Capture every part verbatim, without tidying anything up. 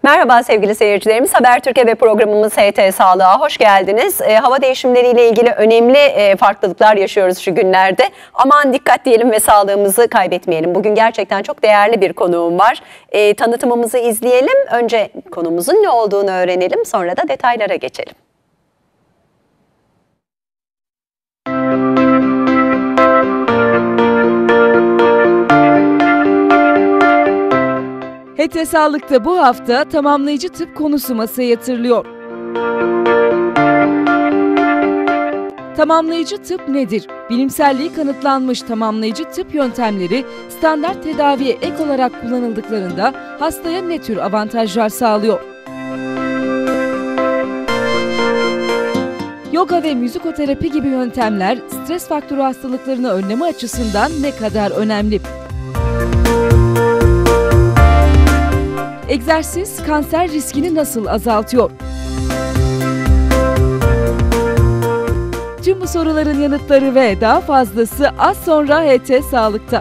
Merhaba sevgili seyircilerimiz. Habertürk ve programımız H T Sağlığa hoş geldiniz. E, hava değişimleriyle ilgili önemli e, farklılıklar yaşıyoruz şu günlerde. Aman dikkat diyelim ve sağlığımızı kaybetmeyelim. Bugün gerçekten çok değerli bir konuğum var. E, tanıtımımızı izleyelim. Önce konumuzun ne olduğunu öğrenelim. Sonra da detaylara geçelim. H T Sağlık'ta bu hafta tamamlayıcı tıp konusu masaya yatırılıyor. Tamamlayıcı tıp nedir? Bilimselliği kanıtlanmış tamamlayıcı tıp yöntemleri standart tedaviye ek olarak kullanıldıklarında hastaya ne tür avantajlar sağlıyor? Yoga ve müzikoterapi gibi yöntemler stres faktörü hastalıklarını önleme açısından ne kadar önemli? Egzersiz kanser riskini nasıl azaltıyor? Tüm bu soruların yanıtları ve daha fazlası az sonra H T Sağlık'ta.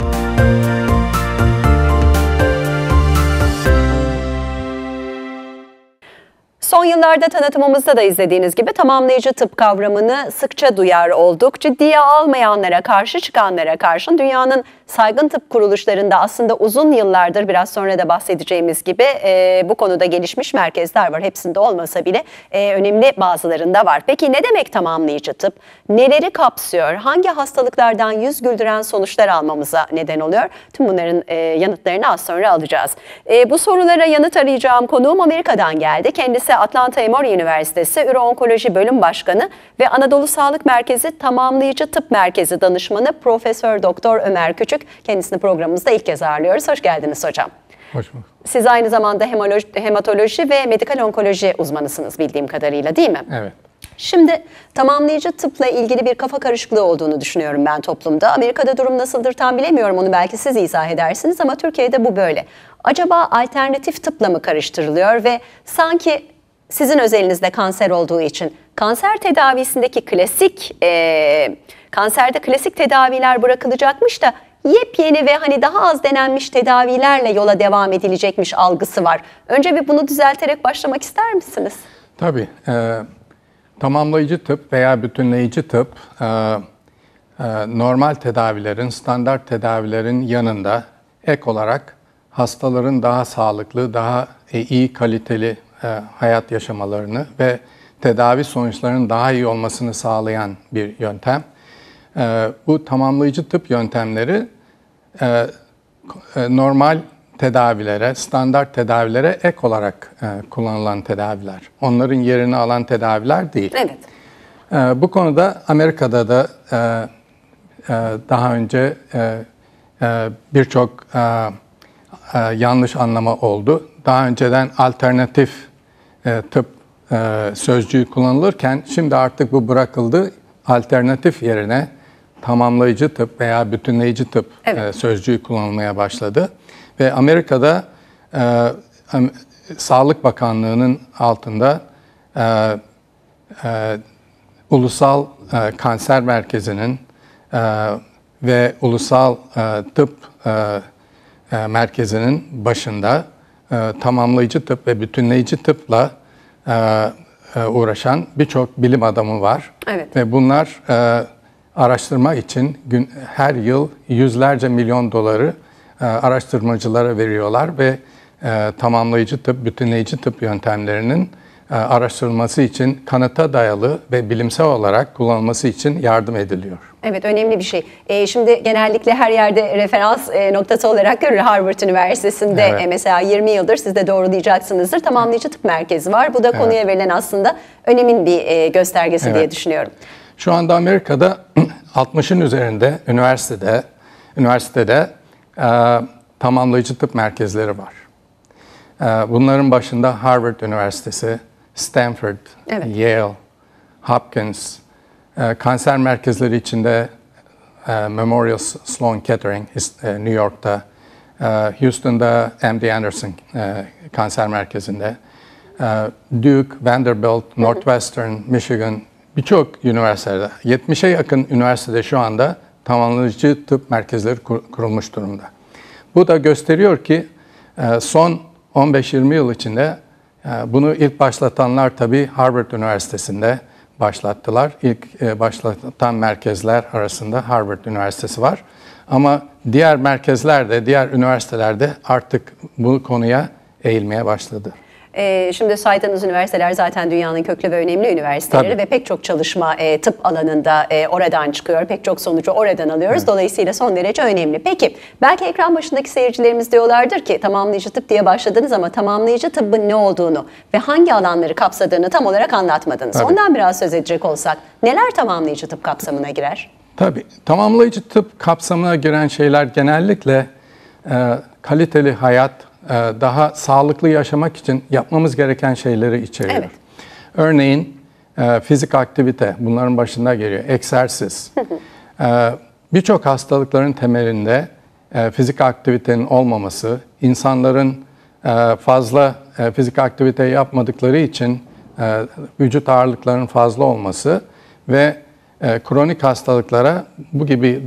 Son yıllarda tanıtımımızda da izlediğiniz gibi tamamlayıcı tıp kavramını sıkça duyar olduk. Ciddiye almayanlara, karşı çıkanlara karşın dünyanın saygın tıp kuruluşlarında aslında uzun yıllardır, biraz sonra da bahsedeceğimiz gibi e, bu konuda gelişmiş merkezler var. Hepsinde olmasa bile e, önemli bazılarında var. Peki ne demek tamamlayıcı tıp? Neleri kapsıyor? Hangi hastalıklardan yüz güldüren sonuçlar almamıza neden oluyor? Tüm bunların e, yanıtlarını az sonra alacağız. E, bu sorulara yanıt arayacağım konuğum Amerika'dan geldi. Kendisi Atlanta Emory Üniversitesi Üroonkoloji Bölüm Başkanı ve Anadolu Sağlık Merkezi Tamamlayıcı Tıp Merkezi Danışmanı Profesör Doktor Ömer Küçük. Kendisini programımızda ilk kez ağırlıyoruz. Hoş geldiniz hocam. Hoş bulduk. Siz aynı zamanda hematoloji ve medikal onkoloji uzmanısınız bildiğim kadarıyla, değil mi? Evet. Şimdi tamamlayıcı tıpla ilgili bir kafa karışıklığı olduğunu düşünüyorum ben toplumda. Amerika'da durum nasıldır tam bilemiyorum, onu belki siz izah edersiniz ama Türkiye'de bu böyle. Acaba alternatif tıpla mı karıştırılıyor ve sanki sizin özelinizde kanser olduğu için kanser tedavisindeki klasik, e, kanserde klasik tedaviler bırakılacakmış da yepyeni ve hani daha az denenmiş tedavilerle yola devam edilecekmiş algısı var. Önce bir bunu düzelterek başlamak ister misiniz? Tabii. E, tamamlayıcı tıp veya bütünleyici tıp e, e, normal tedavilerin, standart tedavilerin yanında ek olarak hastaların daha sağlıklı, daha e, iyi kaliteli e, hayat yaşamalarını ve tedavi sonuçlarının daha iyi olmasını sağlayan bir yöntem. E, bu tamamlayıcı tıp yöntemleri e, normal tedavilere, standart tedavilere ek olarak e, kullanılan tedaviler. Onların yerini alan tedaviler değil. Evet. E, bu konuda Amerika'da da e, e, daha önce e, e, birçok e, e, yanlış anlama oldu. Daha önceden alternatif e, tıp e, sözcüğü kullanılırken şimdi artık bu bırakıldı. Alternatif yerine tamamlayıcı tıp veya bütünleyici tıp evet. e, sözcüğü kullanılmaya başladı. Ve Amerika'da e, Sağlık Bakanlığı'nın altında e, e, Ulusal e, Kanser Merkezi'nin e, ve Ulusal e, Tıp e, e, Merkezi'nin başında e, tamamlayıcı tıp ve bütünleyici tıpla e, e, uğraşan birçok bilim adamı var. Evet. Ve bunlar e, araştırma için gün, her yıl yüzlerce milyon doları e, araştırmacılara veriyorlar ve e, tamamlayıcı tıp, bütünleyici tıp yöntemlerinin e, araştırılması için kanıta dayalı ve bilimsel olarak kullanılması için yardım ediliyor. Evet, önemli bir şey. E, şimdi genellikle her yerde referans e, noktası olarak görülür. Harvard Üniversitesi'nde evet. e, mesela yirmi yıldır siz de doğrulayacaksınızdır. Tamamlayıcı tıp merkezi var. Bu da evet. konuya verilen aslında önemin bir e, göstergesi evet. diye düşünüyorum. Şu anda Amerika'da altmışın üzerinde üniversitede üniversitede e, tamamlayıcı tıp merkezleri var. E, bunların başında Harvard Üniversitesi, Stanford, evet. Yale, Hopkins, e, kanser merkezleri içinde e, Memorial Sloan Kettering e, New York'ta, e, Houston'da M D Anderson e, kanser merkezinde, e, Duke, Vanderbilt, Northwestern, Michigan, birçok üniversitede, yetmişe yakın üniversitede şu anda tamamlayıcı tıp merkezleri kur, kurulmuş durumda. Bu da gösteriyor ki son on beş yirmi yıl içinde e, bunu ilk başlatanlar tabii Harvard Üniversitesi'nde başlattılar. İlk e, başlatan merkezler arasında Harvard Üniversitesi var. Ama diğer merkezlerde, diğer üniversitelerde artık bu konuya eğilmeye başladı. Ee, şimdi saydığınız üniversiteler zaten dünyanın köklü ve önemli üniversiteleri. Tabii. Ve pek çok çalışma e, tıp alanında e, oradan çıkıyor. Pek çok sonucu oradan alıyoruz. Evet. Dolayısıyla son derece önemli. Peki belki ekran başındaki seyircilerimiz diyorlardır ki tamamlayıcı tıp diye başladınız ama tamamlayıcı tıbbın ne olduğunu ve hangi alanları kapsadığını tam olarak anlatmadınız. Tabii. Ondan biraz söz edecek olsak neler tamamlayıcı tıp kapsamına girer? Tabii. Tamamlayıcı tıp kapsamına giren şeyler genellikle e, kaliteli hayat, daha sağlıklı yaşamak için yapmamız gereken şeyleri içeriyor. Evet. Örneğin fizik aktivite, bunların başında geliyor. Egzersiz. Birçok hastalıkların temelinde fizik aktivitenin olmaması, insanların fazla fizik aktivite yapmadıkları için vücut ağırlıklarının fazla olması ve kronik hastalıklara bu gibi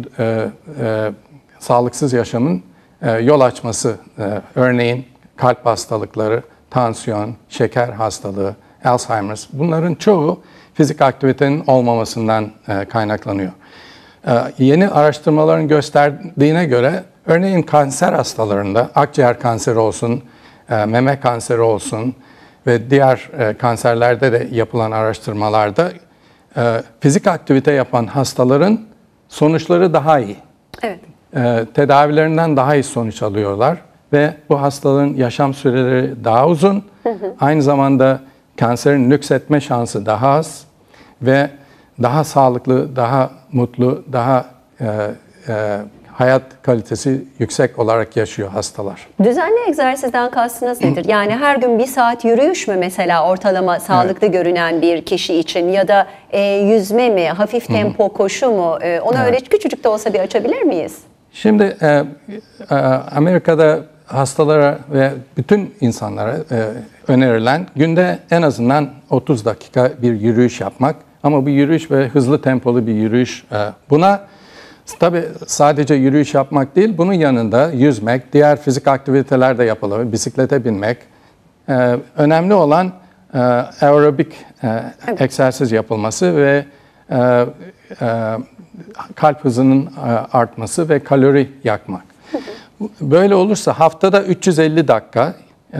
sağlıksız yaşamın yol açması, örneğin kalp hastalıkları, tansiyon, şeker hastalığı, Alzheimer, bunların çoğu fizik aktivitenin olmamasından kaynaklanıyor. Yeni araştırmaların gösterdiğine göre, örneğin kanser hastalarında, akciğer kanseri olsun, meme kanseri olsun ve diğer kanserlerde de yapılan araştırmalarda fizik aktivite yapan hastaların sonuçları daha iyi. Evet. Tedavilerinden daha iyi sonuç alıyorlar ve bu hastaların yaşam süreleri daha uzun, hı hı. Aynı zamanda kanserin nüksetme şansı daha az ve daha sağlıklı, daha mutlu, daha e, e, hayat kalitesi yüksek olarak yaşıyor hastalar. Düzenli egzersizden kastınız nedir? Yani her gün bir saat yürüyüş mü mesela ortalama sağlıklı evet. görünen bir kişi için ya da e, yüzme mi, hafif tempo Hı-hı. koşu mu? E, onu evet. öyle küçücük de olsa bir açabilir miyiz? Şimdi e, e, Amerika'da hastalara ve bütün insanlara e, önerilen günde en azından otuz dakika bir yürüyüş yapmak. Ama bu yürüyüş ve hızlı tempolu bir yürüyüş. E, buna tabii sadece yürüyüş yapmak değil, bunun yanında yüzmek, diğer fizik aktiviteler de yapılabilir, bisiklete binmek. E, önemli olan e, aerobik e, evet. egzersiz yapılması ve e, e, kalp hızının artması ve kalori yakmak. Böyle olursa haftada üç yüz elli dakika,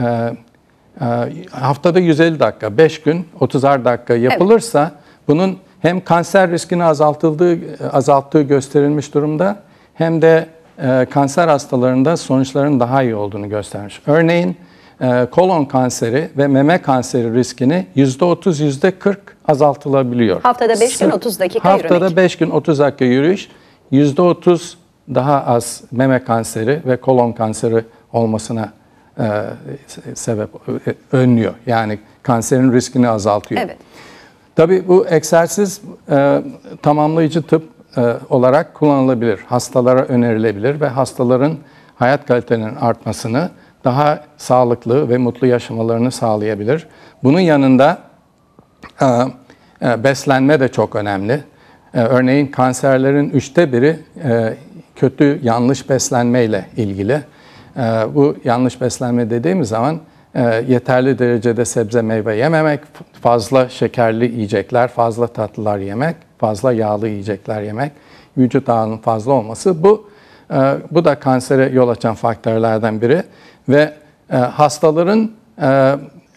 haftada yüz elli dakika, beş gün otuzar dakika yapılırsa evet. bunun hem kanser riskini azaltıldığı, azalttığı gösterilmiş durumda hem de kanser hastalarında sonuçların daha iyi olduğunu göstermiş. Örneğin kolon kanseri ve meme kanseri riskini yüzde otuz, yüzde kırk azaltılabiliyor. Haftada beş gün otuz dakika Haftada yürümek. Haftada beş gün otuz dakika yürüyüş, yüzde otuz daha az meme kanseri ve kolon kanseri olmasına e, sebep e, önlüyor. Yani kanserin riskini azaltıyor. Evet. Tabii bu egzersiz e, tamamlayıcı tıp e, olarak kullanılabilir. Hastalara önerilebilir ve hastaların hayat kalitelerinin artmasını, daha sağlıklı ve mutlu yaşamalarını sağlayabilir. Bunun yanında e, e, beslenme de çok önemli. E, örneğin kanserlerin üçte biri e, kötü, yanlış beslenmeyle ilgili. E, bu yanlış beslenme dediğimiz zaman e, yeterli derecede sebze meyve yememek, fazla şekerli yiyecekler, fazla tatlılar yemek, fazla yağlı yiyecekler yemek, vücut ağırlığının fazla olması. Bu e, bu da kansere yol açan faktörlerden biri ve e, hastaların e,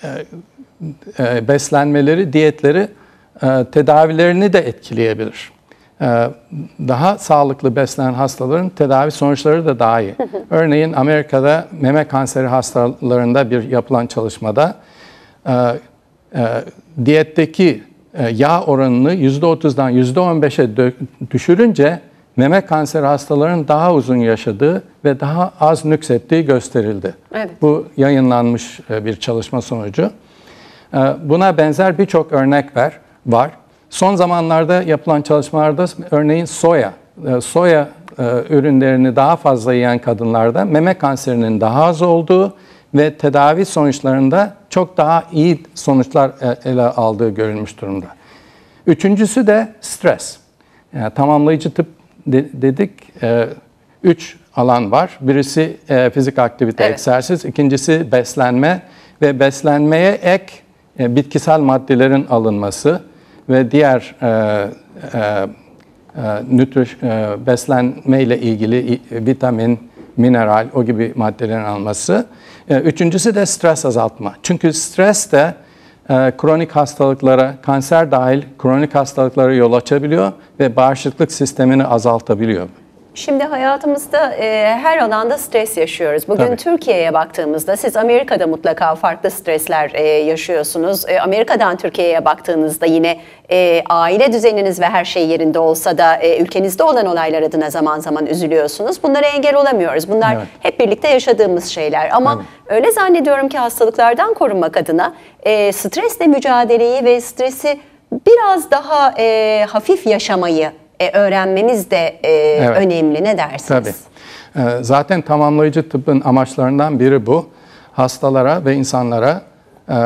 e, beslenmeleri, diyetleri e, tedavilerini de etkileyebilir. E, daha sağlıklı beslenen hastaların tedavi sonuçları da daha iyi. Örneğin Amerika'da meme kanseri hastalarında bir yapılan çalışmada e, e, diyetteki e, yağ oranını yüzde otuzdan yüzde on beşe düşürünce meme kanseri hastalarının daha uzun yaşadığı ve daha az nüksettiği gösterildi. Evet. Bu yayınlanmış bir çalışma sonucu. Buna benzer birçok örnek var. var. Son zamanlarda yapılan çalışmalarda örneğin soya, soya ürünlerini daha fazla yiyen kadınlarda meme kanserinin daha az olduğu ve tedavi sonuçlarında çok daha iyi sonuçlar ele aldığı görülmüş durumda. Üçüncüsü de stres. Yani tamamlayıcı tıp dedik, üç alan var. Birisi e, fizik aktivite, Evet. egzersiz. İkincisi beslenme ve beslenmeye ek e, bitkisel maddelerin alınması ve diğer e, e, e, nütriş, e, beslenme ile ilgili e, vitamin, mineral, o gibi maddelerin alınması. E, üçüncüsü de stres azaltma. Çünkü stres de e, kronik hastalıklara, kanser dahil kronik hastalıklara yol açabiliyor ve bağışıklık sistemini azaltabiliyor. Şimdi hayatımızda e, her alanda stres yaşıyoruz. Bugün Tabii. Türkiye'ye baktığımızda siz Amerika'da mutlaka farklı stresler e, yaşıyorsunuz. E, Amerika'dan Türkiye'ye baktığınızda yine e, aile düzeniniz ve her şey yerinde olsa da e, ülkenizde olan olaylar adına zaman zaman üzülüyorsunuz. Bunlara engel olamıyoruz. Bunlar Evet. hep birlikte yaşadığımız şeyler. Ama Evet. öyle zannediyorum ki hastalıklardan korunmak adına e, stresle mücadeleyi ve stresi biraz daha e, hafif yaşamayı E, öğrenmemiz de e, Evet. önemli. Ne dersiniz? Tabii. Ee, zaten tamamlayıcı tıbbın amaçlarından biri bu. Hastalara ve insanlara e,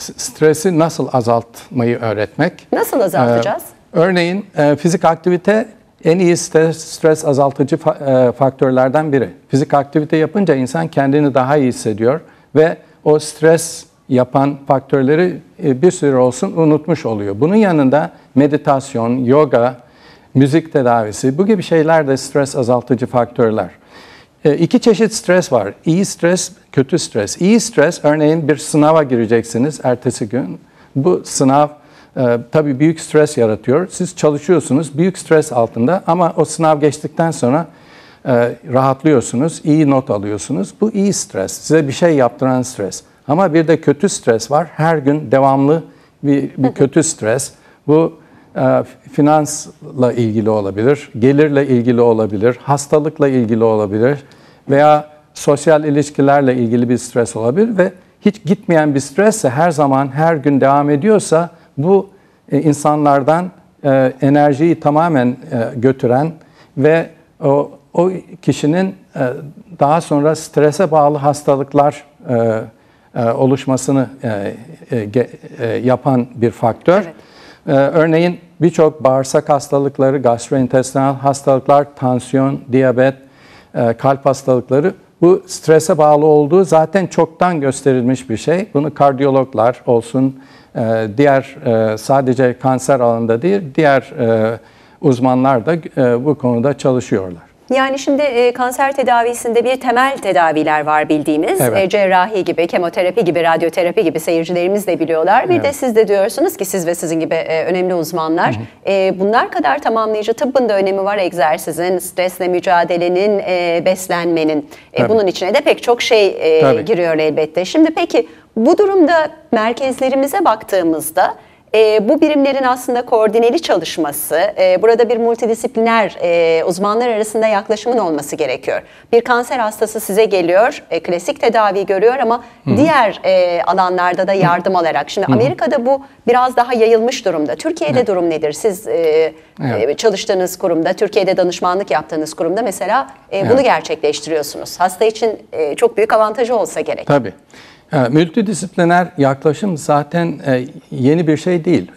stresi nasıl azaltmayı öğretmek. Nasıl azaltacağız? Ee, örneğin e, fizik aktivite en iyi stres, stres azaltıcı fa- e, faktörlerden biri. Fizik aktivite yapınca insan kendini daha iyi hissediyor ve o stres yapan faktörleri e, bir süre olsun unutmuş oluyor. Bunun yanında meditasyon, yoga, müzik tedavisi, bu gibi şeyler de stres azaltıcı faktörler. E, iki çeşit stres var. İyi stres, kötü stres. İyi stres, örneğin bir sınava gireceksiniz ertesi gün. Bu sınav e, tabii büyük stres yaratıyor. Siz çalışıyorsunuz büyük stres altında ama o sınav geçtikten sonra e, rahatlıyorsunuz, iyi not alıyorsunuz. Bu iyi stres, size bir şey yaptıran stres. Ama bir de kötü stres var. Her gün devamlı bir, bir kötü stres. Bu e, finansla ilgili olabilir, gelirle ilgili olabilir, hastalıkla ilgili olabilir veya sosyal ilişkilerle ilgili bir stres olabilir ve hiç gitmeyen bir stresse her zaman, her gün devam ediyorsa bu e, insanlardan e, enerjiyi tamamen e, götüren ve o, o kişinin e, daha sonra strese bağlı hastalıklar e, e, oluşmasını e, e, e, yapan bir faktör. Evet. Ee, örneğin birçok bağırsak hastalıkları, gastrointestinal hastalıklar, tansiyon, diyabet, e, kalp hastalıkları bu strese bağlı olduğu zaten çoktan gösterilmiş bir şey. Bunu kardiyologlar olsun, e, diğer e, sadece kanser alanında değil, diğer e, uzmanlar da e, bu konuda çalışıyorlar. Yani şimdi e, kanser tedavisinde bir temel tedaviler var bildiğimiz. Evet. E, cerrahi gibi, kemoterapi gibi, radyoterapi gibi seyircilerimiz de biliyorlar. Bir Evet. de siz de diyorsunuz ki siz ve sizin gibi e, önemli uzmanlar. Hı hı. E, bunlar kadar tamamlayıcı tıbbın da önemi var. Egzersizin, stresle mücadelenin, e, beslenmenin. E, bunun içine de pek çok şey e, giriyor elbette. Şimdi peki bu durumda merkezlerimize baktığımızda E, bu birimlerin aslında koordineli çalışması, e, burada bir multidisipliner e, uzmanlar arasında yaklaşımın olması gerekiyor. Bir kanser hastası size geliyor, e, klasik tedavi görüyor ama Hı-hı. diğer e, alanlarda da yardım Hı-hı. alarak. Şimdi Hı-hı. Amerika'da bu biraz daha yayılmış durumda. Türkiye'de evet. durum nedir? Siz e, evet. e, çalıştığınız kurumda, Türkiye'de danışmanlık yaptığınız kurumda mesela e, evet. bunu gerçekleştiriyorsunuz. Hasta için e, çok büyük avantajı olsa gerek. Tabii. Multidisipliner yaklaşım zaten yeni bir şey değil.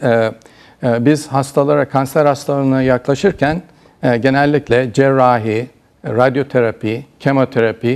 Biz hastalara, kanser hastalarına yaklaşırken genellikle cerrahi, radyoterapi, kemoterapi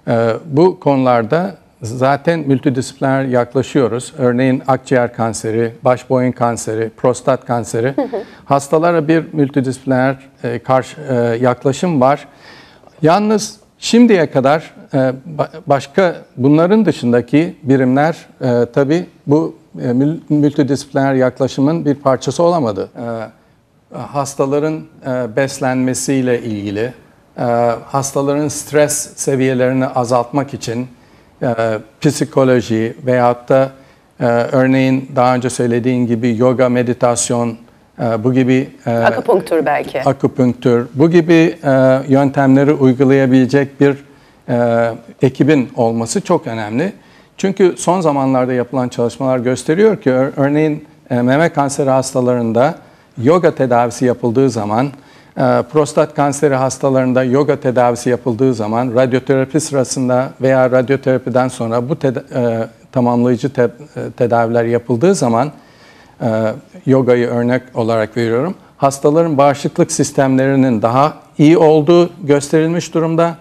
bu konularda zaten multidisipliner yaklaşıyoruz. Örneğin akciğer kanseri, baş boyun kanseri, prostat kanseri. Hı hı. Hastalara bir multidisipliner karşı yaklaşım var. Yalnız şimdiye kadar başka bunların dışındaki birimler e, tabii bu e, multidisipliner yaklaşımın bir parçası olamadı. E, hastaların e, beslenmesiyle ilgili, e, hastaların stres seviyelerini azaltmak için e, psikoloji veyahut da e, örneğin daha önce söylediğin gibi yoga, meditasyon, e, bu gibi e, akupunktür belki. Akupunktür, bu gibi e, yöntemleri uygulayabilecek bir Ee, ekibin olması çok önemli. Çünkü son zamanlarda yapılan çalışmalar gösteriyor ki örneğin e, meme kanseri hastalarında yoga tedavisi yapıldığı zaman, e, prostat kanseri hastalarında yoga tedavisi yapıldığı zaman, radyoterapi sırasında veya radyoterapiden sonra bu teda- e, tamamlayıcı te- tedaviler yapıldığı zaman, e, yogayı örnek olarak veriyorum, hastaların bağışıklık sistemlerinin daha iyi olduğu gösterilmiş durumda.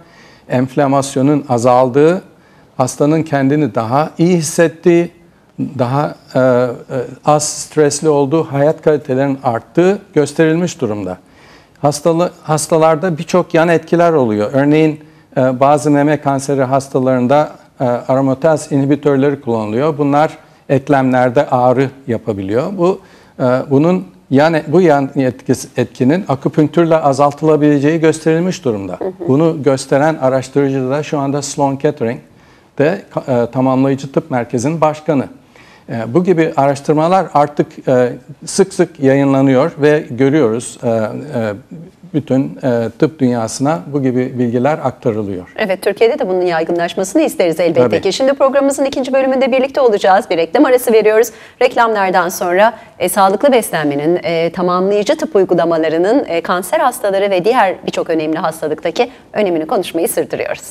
enflamasyonun azaldığı, hastanın kendini daha iyi hissettiği, daha e, e, az stresli olduğu, hayat kalitelerinin arttığı gösterilmiş durumda. Hastalı, hastalarda birçok yan etkiler oluyor. Örneğin e, bazı meme kanseri hastalarında e, aromataz inhibitörleri kullanılıyor. Bunlar eklemlerde ağrı yapabiliyor. Bu e, bunun yani bu yan etkisi, etkinin akupunktürle azaltılabileceği gösterilmiş durumda. Hı hı. Bunu gösteren araştırıcı da şu anda Sloan Kettering de e, Tamamlayıcı Tıp Merkezi'nin başkanı. E, bu gibi araştırmalar artık e, sık sık yayınlanıyor ve görüyoruz. E, e, bütün e, tıp dünyasına bu gibi bilgiler aktarılıyor. Evet, Türkiye'de de bunun yaygınlaşmasını isteriz elbette Tabii ki. Şimdi programımızın ikinci bölümünde birlikte olacağız. Bir reklam arası veriyoruz. Reklamlardan sonra e, sağlıklı beslenmenin, e, tamamlayıcı tıp uygulamalarının e, kanser hastaları ve diğer birçok önemli hastalıktaki önemini konuşmayı sürdürüyoruz.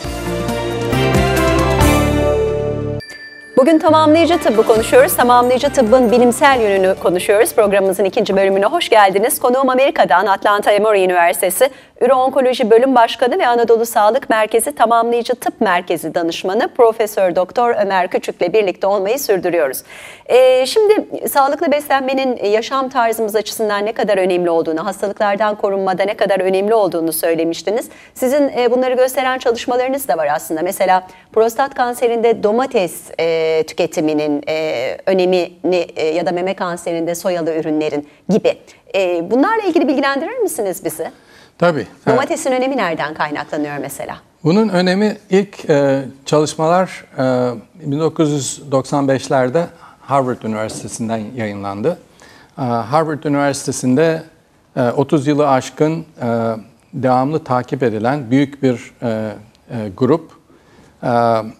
Bugün tamamlayıcı tıbbı konuşuyoruz. Tamamlayıcı tıbbın bilimsel yönünü konuşuyoruz. Programımızın ikinci bölümüne hoş geldiniz. Konuğum Amerika'dan Atlanta Emory Üniversitesi Üro-Onkoloji Bölüm Başkanı ve Anadolu Sağlık Merkezi Tamamlayıcı Tıp Merkezi Danışmanı Profesör Doktor Ömer Küçük'le birlikte olmayı sürdürüyoruz. Ee, şimdi sağlıklı beslenmenin yaşam tarzımız açısından ne kadar önemli olduğunu, hastalıklardan korunmada ne kadar önemli olduğunu söylemiştiniz. Sizin e, bunları gösteren çalışmalarınız da var aslında. Mesela prostat kanserinde domates e, tüketiminin e, önemini e, ya da meme kanserinde soyalı ürünlerin gibi. E, bunlarla ilgili bilgilendirir misiniz bizi? Tabii. Domatesin evet. önemi nereden kaynaklanıyor mesela? Bunun önemi ilk e, çalışmalar e, bin dokuz yüz doksan beşlerde Harvard Üniversitesi'nden yayınlandı. E, Harvard Üniversitesi'nde e, otuz yılı aşkın e, devamlı takip edilen büyük bir e, e, grup e,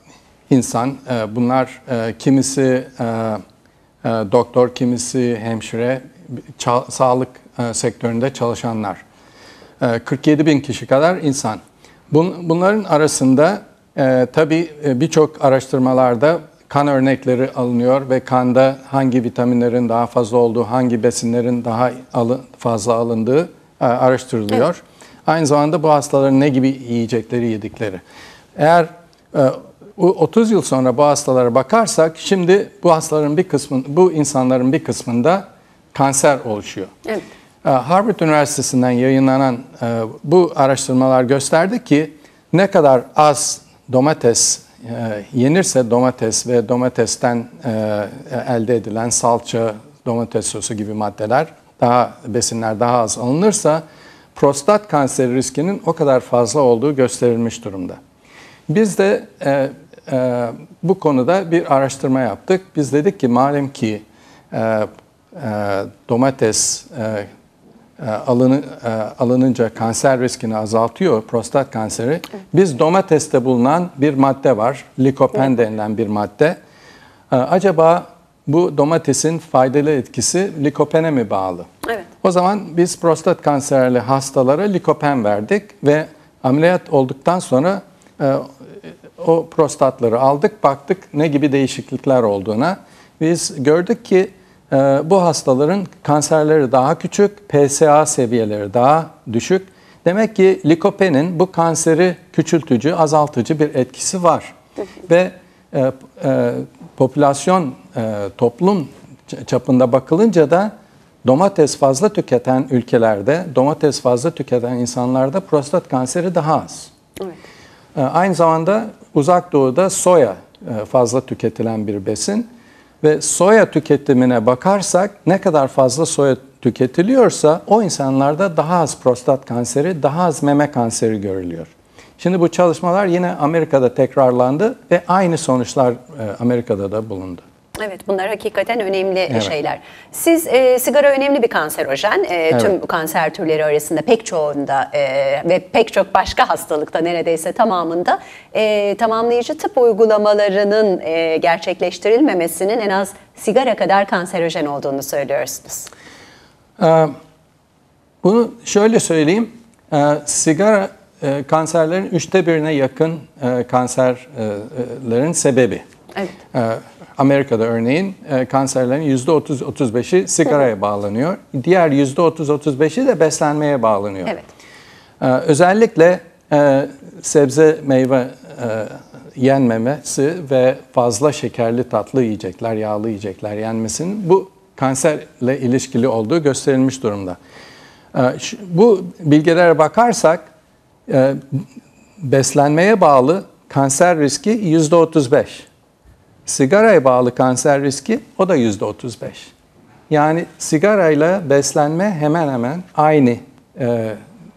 insan. E, bunlar e, kimisi e, e, doktor, kimisi hemşire, sağlık e, sektöründe çalışanlar. kırk yedi bin kişi kadar insan. Bunların arasında e, tabii birçok araştırmalarda kan örnekleri alınıyor ve kanda hangi vitaminlerin daha fazla olduğu, hangi besinlerin daha alın, fazla alındığı e, araştırılıyor. Evet. Aynı zamanda bu hastaların ne gibi yiyecekleri yedikleri. Eğer e, otuz yıl sonra bu hastalara bakarsak, şimdi bu hastaların bir kısmı, bu insanların bir kısmında kanser oluşuyor. Evet. Harvard Üniversitesi'nden yayınlanan bu araştırmalar gösterdi ki ne kadar az domates yenirse domates ve domatesten elde edilen salça, domates sosu gibi maddeler, daha besinler daha az alınırsa prostat kanseri riskinin o kadar fazla olduğu gösterilmiş durumda. Biz de e, e, bu konuda bir araştırma yaptık. Biz dedik ki malum ki e, e, domates e, Alını, alınınca kanser riskini azaltıyor, prostat kanseri. Evet. Biz domateste bulunan bir madde var, likopen evet. denilen bir madde. Acaba bu domatesin faydalı etkisi likopene mi bağlı? Evet. O zaman biz prostat kanserli hastalara likopen verdik ve ameliyat olduktan sonra o prostatları aldık, baktık ne gibi değişiklikler olduğuna. Biz gördük ki bu hastaların kanserleri daha küçük, P S A seviyeleri daha düşük. Demek ki likopenin bu kanseri küçültücü, azaltıcı bir etkisi var. Ve e, e, popülasyon, e, toplum çapında bakılınca da domates fazla tüketen ülkelerde, domates fazla tüketen insanlarda prostat kanseri daha az. Evet. E, aynı zamanda Uzak Doğu'da soya e, fazla tüketilen bir besin. Ve soya tüketimine bakarsak ne kadar fazla soya tüketiliyorsa o insanlarda daha az prostat kanseri, daha az meme kanseri görülüyor. Şimdi bu çalışmalar yine Amerika'da tekrarlandı ve aynı sonuçlar Amerika'da da bulundu. Evet, bunlar hakikaten önemli evet. şeyler. Siz e, sigara önemli bir kanserojen. E, evet. Tüm kanser türleri arasında pek çoğunda e, ve pek çok başka hastalıkta neredeyse tamamında e, tamamlayıcı tıp uygulamalarının e, gerçekleştirilmemesinin en az sigara kadar kanserojen olduğunu söylüyorsunuz. Ee, bunu şöyle söyleyeyim. Ee, sigara e, kanserlerin üçte birine yakın e, kanserlerin sebebi. Evet. Ee, Amerika'da örneğin e, kanserlerin yüzde otuz otuz beşi sigaraya bağlanıyor. Diğer yüzde otuz otuz beşi de beslenmeye bağlanıyor. Evet. Ee, özellikle e, sebze meyve e, yenmemesi ve fazla şekerli tatlı yiyecekler, yağlı yiyecekler yenmesinin bu kanserle ilişkili olduğu gösterilmiş durumda. E, şu, bu bilgilere bakarsak e, beslenmeye bağlı kanser riski yüzde otuz beş. Sigaraya bağlı kanser riski o da yüzde otuz beş. Yani sigarayla beslenme hemen hemen aynı e,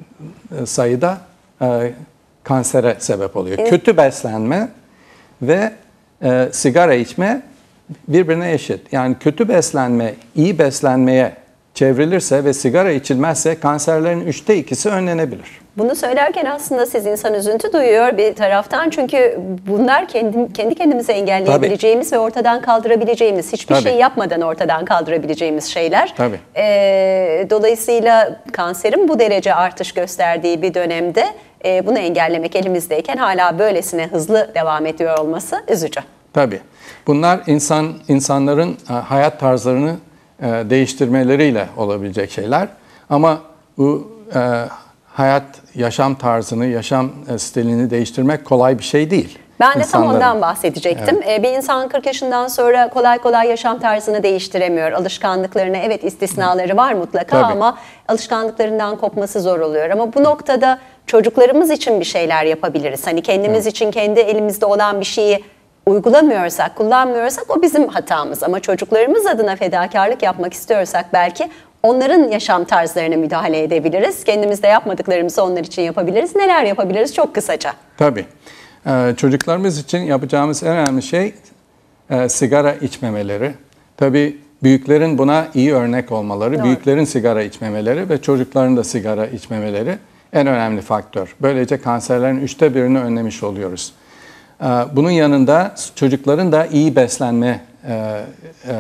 sayıda e, kansere sebep oluyor. Evet. Kötü beslenme ve e, sigara içme birbirine eşit. Yani kötü beslenme iyi beslenmeye çevrilirse ve sigara içilmezse kanserlerin üçte ikisi önlenebilir. Bunu söylerken aslında siz insan üzüntü duyuyor bir taraftan. Çünkü bunlar kendi, kendi kendimize engelleyebileceğimiz Tabii. ve ortadan kaldırabileceğimiz, hiçbir Tabii. şey yapmadan ortadan kaldırabileceğimiz şeyler. Tabii. Ee, dolayısıyla kanserin bu derece artış gösterdiği bir dönemde e, bunu engellemek elimizdeyken hala böylesine hızlı devam ediyor olması üzücü. Tabii. Bunlar insan insanların hayat tarzlarını e, değiştirmeleriyle olabilecek şeyler. Ama bu e, hayat, yaşam tarzını, yaşam stilini değiştirmek kolay bir şey değil. Ben de tam ondan bahsedecektim. Evet. Bir insan kırk yaşından sonra kolay kolay yaşam tarzını değiştiremiyor. Alışkanlıklarına evet istisnaları var mutlaka Tabii. ama alışkanlıklarından kopması zor oluyor. Ama bu noktada çocuklarımız için bir şeyler yapabiliriz. Hani kendimiz evet. için kendi elimizde olan bir şeyi uygulamıyorsak, kullanmıyorsak o bizim hatamız. Ama çocuklarımız adına fedakarlık yapmak istiyorsak belki onların yaşam tarzlarına müdahale edebiliriz. Kendimizde yapmadıklarımızı onlar için yapabiliriz. Neler yapabiliriz? Çok kısaca. Tabii. Ee, çocuklarımız için yapacağımız en önemli şey e, sigara içmemeleri. Tabii büyüklerin buna iyi örnek olmaları, Doğru. büyüklerin sigara içmemeleri ve çocukların da sigara içmemeleri en önemli faktör. Böylece kanserlerin üçte birini önlemiş oluyoruz. Ee, bunun yanında çocukların da iyi beslenme e, e,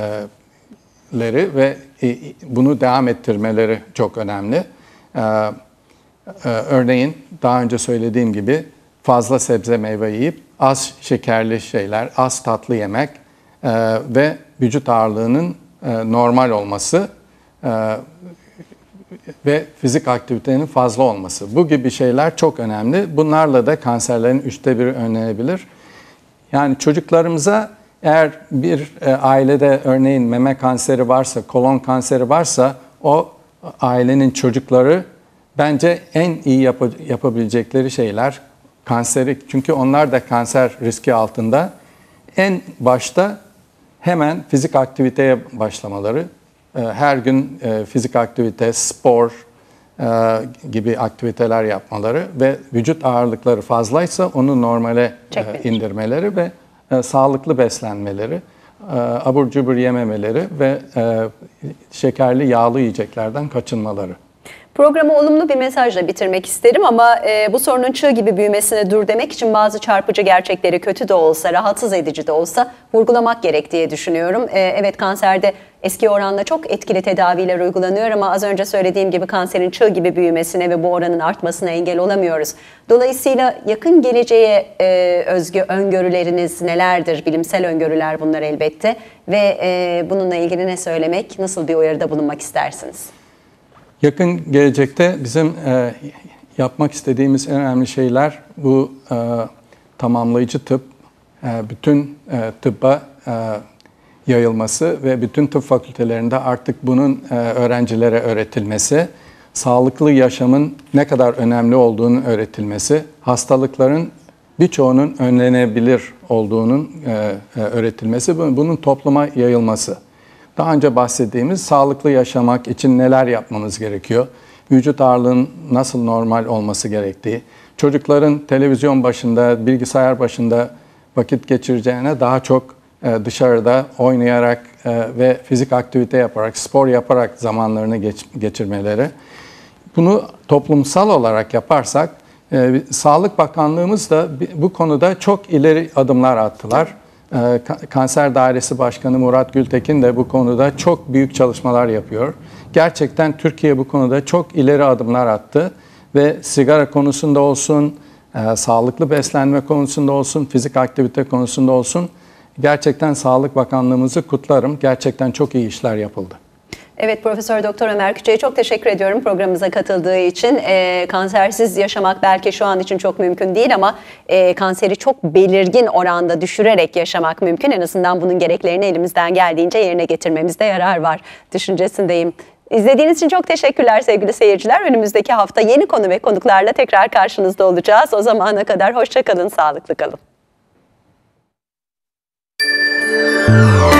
ve bunu devam ettirmeleri çok önemli. Örneğin daha önce söylediğim gibi fazla sebze meyve yiyip az şekerli şeyler, az tatlı yemek ve vücut ağırlığının normal olması ve fizik aktivitenin fazla olması. Bu gibi şeyler çok önemli. Bunlarla da kanserlerin üçte biri önlenebilir. Yani çocuklarımıza eğer bir e, ailede örneğin meme kanseri varsa, kolon kanseri varsa o ailenin çocukları bence en iyi yap yapabilecekleri şeyler kanseri. Çünkü onlar da kanser riski altında. En başta hemen fizik aktiviteye başlamaları, e, her gün e, fizik aktivite, spor e, gibi aktiviteler yapmaları ve vücut ağırlıkları fazlaysa onu normale e, indirmeleri ve E, sağlıklı beslenmeleri, e, abur cubur yememeleri ve e, şekerli yağlı yiyeceklerden kaçınmaları. Programı olumlu bir mesajla bitirmek isterim ama e, bu sorunun çığ gibi büyümesine dur demek için bazı çarpıcı gerçekleri kötü de olsa, rahatsız edici de olsa vurgulamak gerek diye düşünüyorum. E, evet kanserde eski oranla çok etkili tedaviler uygulanıyor ama az önce söylediğim gibi kanserin çığ gibi büyümesine ve bu oranın artmasına engel olamıyoruz. Dolayısıyla yakın geleceğe e, özgü öngörüleriniz nelerdir? Bilimsel öngörüler bunlar elbette ve e, bununla ilgili ne söylemek, nasıl bir uyarıda bulunmak istersiniz? Yakın gelecekte bizim e, yapmak istediğimiz en önemli şeyler bu e, tamamlayıcı tıp, e, bütün e, tıbba e, yayılması ve bütün tıp fakültelerinde artık bunun e, öğrencilere öğretilmesi, sağlıklı yaşamın ne kadar önemli olduğunu öğretilmesi, hastalıkların birçoğunun önlenebilir olduğunun e, e, öğretilmesi, bunun topluma yayılması. Daha önce bahsettiğimiz sağlıklı yaşamak için neler yapmamız gerekiyor? Vücut ağırlığının nasıl normal olması gerektiği, çocukların televizyon başında, bilgisayar başında vakit geçireceğine daha çok dışarıda oynayarak ve fizik aktivite yaparak, spor yaparak zamanlarını geç, geçirmeleri. Bunu toplumsal olarak yaparsak, Sağlık Bakanlığımız da bu konuda çok ileri adımlar attılar. Kanser Dairesi Başkanı Murat Gültekin de bu konuda çok büyük çalışmalar yapıyor. Gerçekten Türkiye bu konuda çok ileri adımlar attı ve sigara konusunda olsun, e, sağlıklı beslenme konusunda olsun, fizik aktivite konusunda olsun gerçekten Sağlık Bakanlığımızı kutlarım. Gerçekten çok iyi işler yapıldı. Evet, Profesör Doktor Ömer Küçük'e çok teşekkür ediyorum programımıza katıldığı için. E, kansersiz yaşamak belki şu an için çok mümkün değil ama e, kanseri çok belirgin oranda düşürerek yaşamak mümkün. En azından bunun gereklerini elimizden geldiğince yerine getirmemizde yarar var düşüncesindeyim. İzlediğiniz için çok teşekkürler sevgili seyirciler. Önümüzdeki hafta yeni konu ve konuklarla tekrar karşınızda olacağız. O zamana kadar hoşça kalın, sağlıklı kalın.